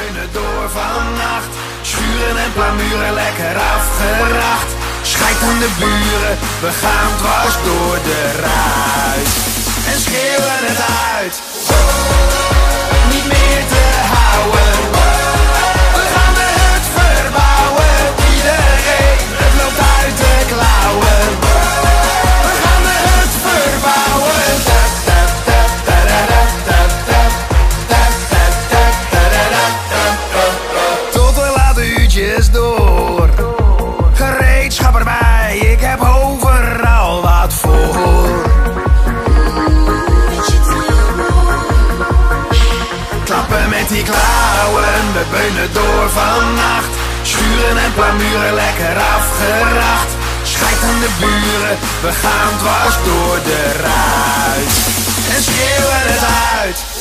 beunen door vannacht. Schuren en plamuren lekker afgeracht. Scheid aan de buren, we gaan dwars door de ruit. En schreeuwen het uit, niet meer te houden. We gaan de hut verbouwen, iedereen, het loopt uit de klauwen. We gaan de hut verbouwen. Tot de late uurtjes door. Gereedschap erbij, ik heb overal wat voor. Klappen met die klauwen, we beunen door vannacht. Schuren en plamuren lekker afgeracht. Scheid aan de buren, we gaan dwars door de ruit. En schreeuwen het uit.